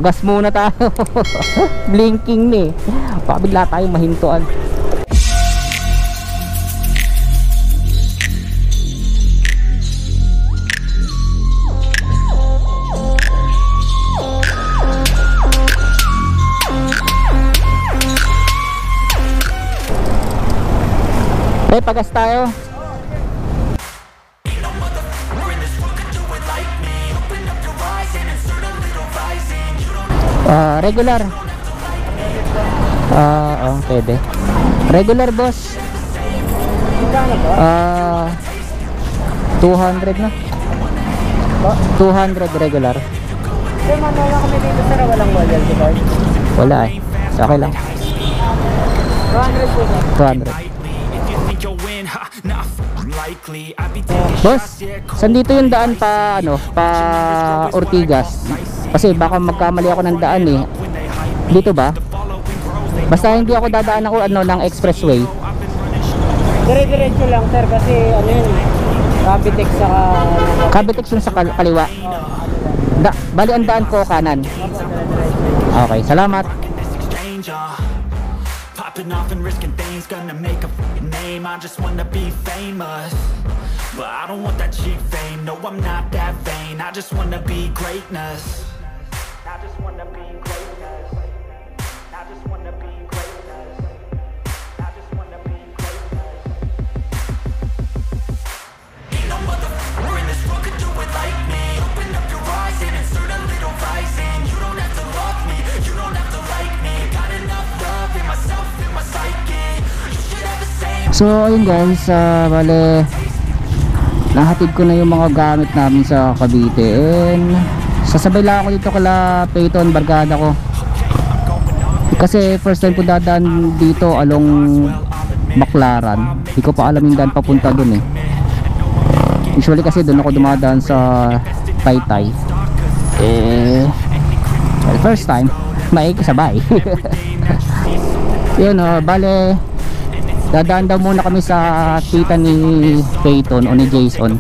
Pagas muna tayo. Blinking ni. Baka bigla tayong mahintuan. Pagas tayo. Regular. Pwede. Regular, boss. 200 na. 200 regular. Sir, manala kami dito sir, walang loyalty card. Wala eh. Okay lang. 200 po sir. 200. Boss, saan dito yung daan pa Ortigas? Kasi baka magkamali ako ng daan eh. Dito ba? Basta hindi ako dadaan ng expressway. Dire-diretso lang sir kasi yun, Cavitex saka Cavitex yung sa kaliwa. Bali ang daan ko kanan. Okay, salamat. Popping off and risking things, gonna make a name. I just wanna be famous, but I don't want that cheap fame. No, I'm not that vain. I just wanna be greatness. I just wanna be greatness. I just wanna be greatness. I just wanna be greatness. Ain't no motherfucker in this world could do it like me. Open up your eyes and insert a little rising. You don't have to love me, you don't have to like me. Got enough love in myself, in my psyche. You should have the same. So ayun guys, bale nahatid ko na yung mga gamit namin sa Cavite and sasabay lang ako dito kala Peyton, barkada ko. Kasi first time ko dadaan dito along Baclaran. Hindi ko pa alam yung daan papunta dun eh. Usually kasi dun ako dumadaan sa Taytay. Well, first time maikisabay. Yun bale dadaan daw muna kami sa tita ni Peyton o ni Jason.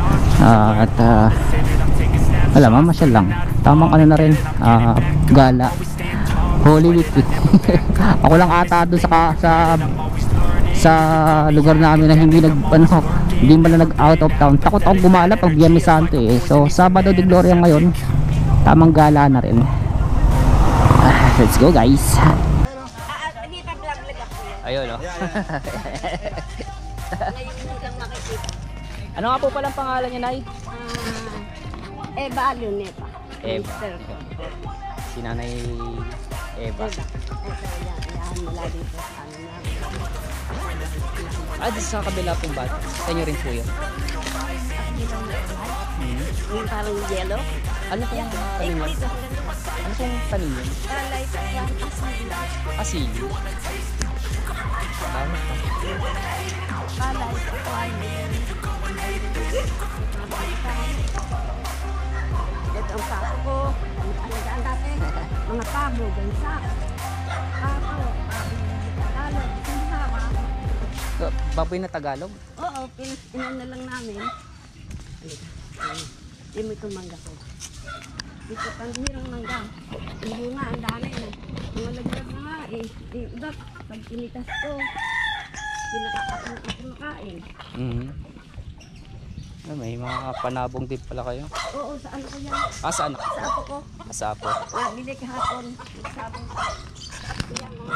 Alam mo, masyal lang. Tamang na rin, gala. Holy Week. Ako lang ata doon sa lugar namin na hindi man nag out of town. Takot ako gumala pag Biyernes Santo eh. So Sabado de Gloria ngayon, tamang gala na rin. Let's go guys. Ayun o. Ano nga po palang pangalan niya, Nay? Eva Luneta. Eva. Si Nanay Eva. Dito sa kabila pong bata. Sa inyo rin po yun. Yung parang yellow. Ano pong tanim yun? Ano pong tanim yun? Asili. Ito ang paso ko. Alagaan dati. Mga pabo, gansak. Paso, Tagalog, sinhawa. Baboy na Tagalog? Oo, pinana lang namin. Hindi mo itong mangga ko. Ito pandirang mangga. Hindi nga, ang dami na. Mga laglag na nga eh. Iba, pag pinitas ko, pinakakain ako makain. May mga panabong din pala kayo? Oo, saan ko yan? Saan? Sa apo ko. Sa apo? Nabili kahapon. Sabong ko. Yan mga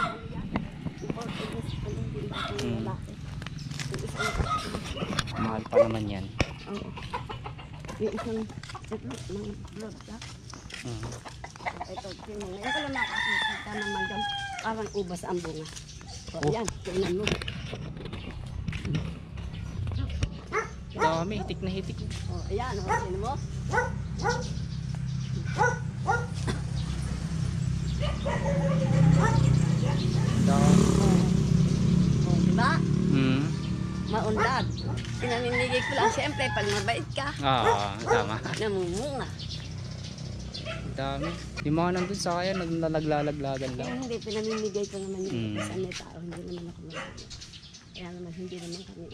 Mahal pa naman yan. Oo. Yung isang mga vlog ka. Ito, ngayon ko lang nakakita ng manggang parang ubas ang bunga. O yan, tingnan mo. Dami, hitik na hitik. O ayan, tingnan mo. O, diba? Maunlad. Pinaninigay ko lang siyempre pag mabait ka. Tama. Namumunga. Dami. Yung mga nandun sa kaya naglalaglagan lang. Hindi, pinamimigay ko naman yung isa may tao. Hindi naman ako naglalaglag. Kaya naman hindi naman kami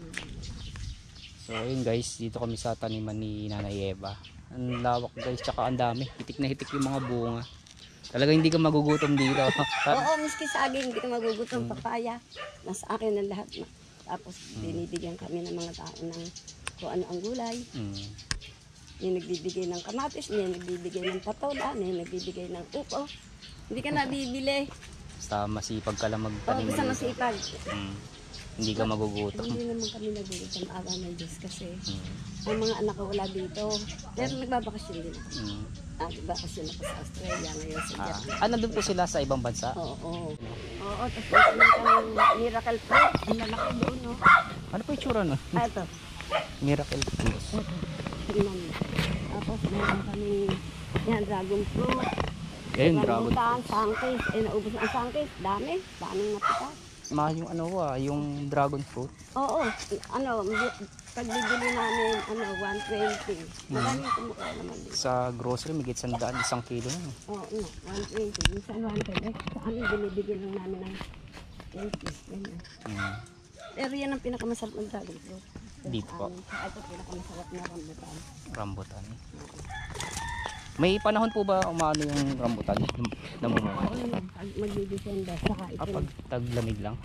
So ayun guys, dito kami sa taniman ni Nanay Eva. Ang lawak guys, tsaka ang dami. Hitik na hitik yung mga bunga. Talaga hindi ka magugutom dito. Oo, miski saging, hindi ka magugutom. Papaya, nasa akin ang lahat. Tapos binibigyan kami ng mga tao ng kung ano ang gulay. May nagbibigay ng kamatis, may nagbibigay ng patola, may nagbibigay ng upo. Hindi ka nabibili. Basta masipag ka lang Oo, magtanim. basta masipag. Hindi ka magugutom. Hindi naman kami nagugutom, awa ng Diyos kasi ang mga anak ko wala dito. Pero nagbabakasyon din ako. Nagbabakasyon ako sa Australia ngayon sa Japan. Nandun po sila sa ibang bansa? Oo. Oo, tapos meron kami miracle fruit. Ang lalaki doon, no? Ano po yung tsura no? Ito. Miracle fruit. Tingnan mo. Tapos meron kami yan, dragon fruit. Ayun, dragon Rambutan, sangkis. Naubos na ang sangkis. Daming napita. Mahal yung yung dragon fruit. Oo. Pagbibili namin, 120. Maraming kumuha naman din. Sa grocery, may 100, 1 kilo na. Oo, 120. Minsan 100. Sa amin, binibigyan lang namin ng 80. Ganyan. Pero yan ang pinakamasarap ng dragon fruit. Dito po. Ito pinakamasarap na rambutan. Rambutan. May panahon po ba umano yung rambutan? Namumunga? Oo naman, magdi-December. Saka ito. Pag taglamig lang?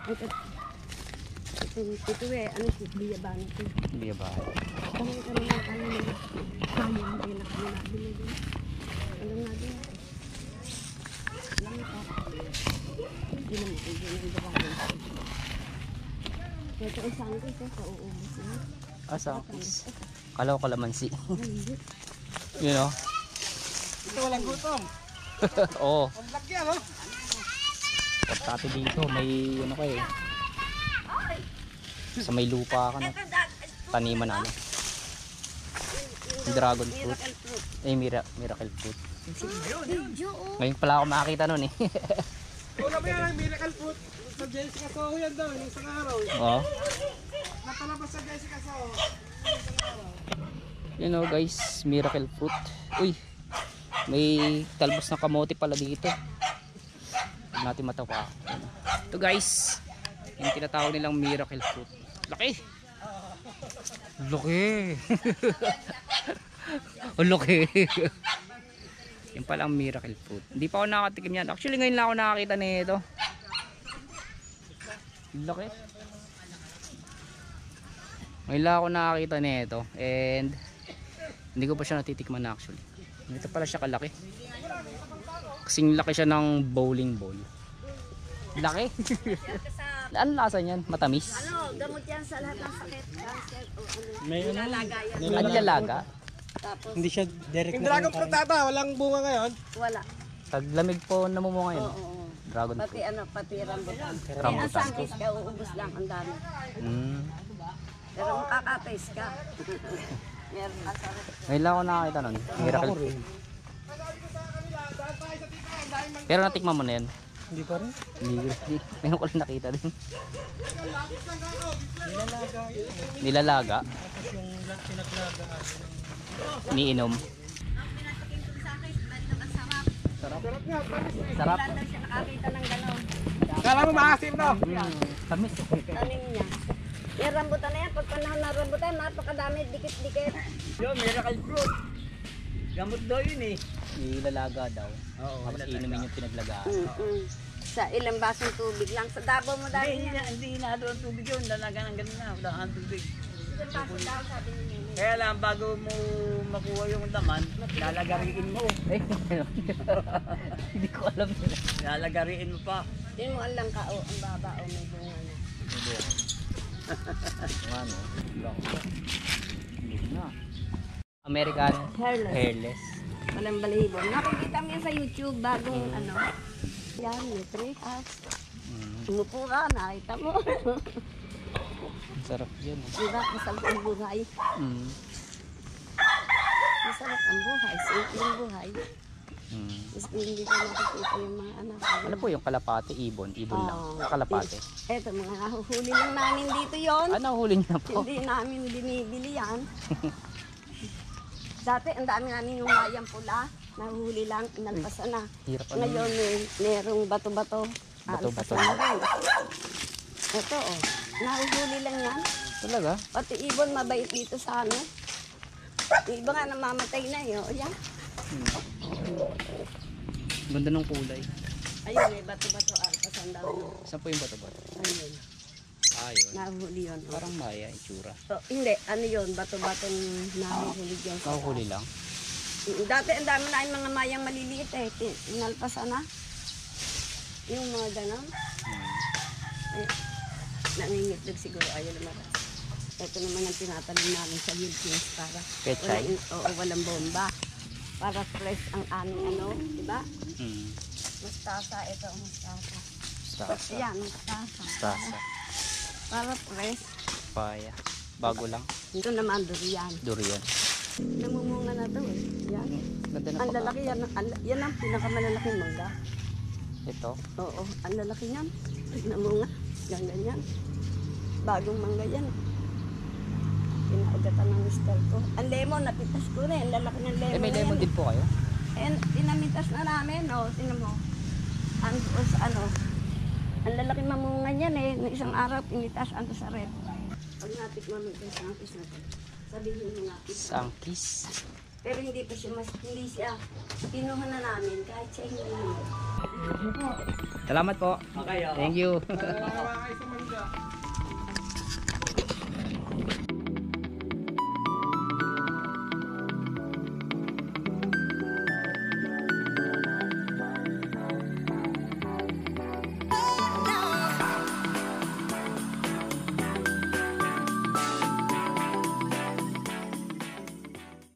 Ito biyabang ito. Hindi ba? Kami naman kami na sayang din na kami nabili din. Alam natin. Alam mo pa. Hindi naman hindi yung dragon. Ito ay sangkis sa uubos na. Sangkis. Kala ko kalamansi. Hindi. You know? Ito walang gutom. Oo. Ang laki ano? Pagkati dito, may ano kayo. Sa may lupa ka no? Taniman na ano. Dragon fruit. Miracle fruit. Miracle fruit. Video. Ngayon pala ako makakita nun eh. Una ba yan ang miracle fruit? Sa Jessica Soho yan daw, yung isang araw. Oo. Napalabas sa Jessica Soho. You know guys, miracle fruit. Uy, may talbos na kamote pala dito. Huwag natin matawa. Ito guys, yung tinatawag nilang miracle fruit. Laki! Laki! Oh, laki! Yung pala ang miracle fruit. Hindi pa ako nakatikim yan. Actually ngayon lang ako nakakita nito. Laki! Ngayon lang ako nakakita nito. And hindi ko pa siya natitikman na actually. Ito pala siya kalaki. Kasing laki siya ng bowling ball. Laki. Ano lasa niyan? Matamis? Gamot yan sa lahat ng sakit. Cancer o May nilalaga yan. Nilalaga? Tapos Hindi siya direct yung dragon fruit tata, walang bunga ngayon. wala. Taglamig po namumunga yun. Oo. Dragon Pati fruit. pati rambutan. Rambutan. Ang sangkis ka, uubos lang ang dami. Pero makaka-taste ka. Meron masarap. Ngayon lang ako nakakita nun. Miracle fruit. Pero natikman mo na yan. Hindi pa rin. Hindi. Ngayon ko lang nakita din. Nilalaga. Tapos yung pinaklaga. Iniinom. Sarap. Sarap. Wala daw siya nakakita ng gano'n. Kala mo maasim no? Tamis. Tanim niya. Yung rambutan na yan, pag panahon na rambutan, napakadami, dikit-dikit. Yo, miracle fruit. Gamot daw yun eh. Nilalaga daw. Tapos inumin yung pinaglagaan. Sa ilang basong tubig lang. Sa Davao mo dahil Hindi, yan. hindi na doon tubig yun. Dalaga ng ganun na. Wala kang tubig. Ilang baso daw, sabi ni Nene. Kaya lang, bago mo makuha yung laman, lalagariin mo. Hindi ko alam yun. Lalagariin mo pa. Yun mo alang ka, o, ang baba, o, may bunga na. Ano? Na. American Hairless. hairless. Walang balahibo. Nakikita mo yan sa YouTube, bagong ano. Yan, may tree house. Umupo ka, nakita mo. Ang sarap yan. Diba, masarap ang buhay. Masarap ang buhay, simple ang buhay. Mas hindi ko nakikita yung mga anak. Ano po yung kalapate? Ibon lang. Kalapate. Eto, mga nahuhuli lang namin dito yon. Ano huli niya po? Hindi namin binibili yan. Dati, ang dami namin yung mayang pula. Nahuhuli lang, inalpasan na. Hirap ano. Ngayon, merong bato-bato. Bato-bato. Alpasan na rin. Ito, oh. Nahuhuli lang yan. Talaga? Pati ibon, mabait dito sa ano. Yung iba nga namamatay na yun. O yan. Ganda ng kulay. Ayun, may bato-bato alpas ang daw. Saan po yung bato-bato? Ayun, Ayun. nahuli yun. Oh. Parang maya, itsura. Hindi, ano yun, bato-batong nahuli yun. Nakuhuli lang. Dati ang dami na yung mga mayang maliliit eh. Inalpasan na. Yung mga ganon. Eh, nangingitlog siguro ayaw lumabas. Ito naman ang tinatanim namin sa Wilkins para Pechay? walang bomba. Para fresh ang aming ano, di ba? Hmm. Mustasa, ito ang mustasa. Stasa. Yan, mustasa. Stasa. Para fresh. Paya. Bago lang. Ito naman durian. Durian. Namumunga na to eh. Yan. Ganda ng Ang pagka. lalaki yan. Yan ang pinakamalalaking mangga. Ito. Oo, ang lalaki niyan. Namunga. Ganyan. Bagong mangga yan. Pinaugatan ng mister ko. Ang lemon, napitas ko rin. Ang lalaki ng lemon. Eh, may na lemon yan. din po kayo? And pinamitas na namin, oh, tingnan mo. Ang ano, ang lalaki mamunga niyan eh. Nung isang araw, pinitas ando sa rep. Pag natikman mo ito sa angkis na ito, sabihin mo nga ito. Sangkis. Pero hindi pa siya, hindi siya. Pinuha na namin kahit siya hindi mo. Salamat po. Okay, Thank you. Kawawa kayo sa mangga.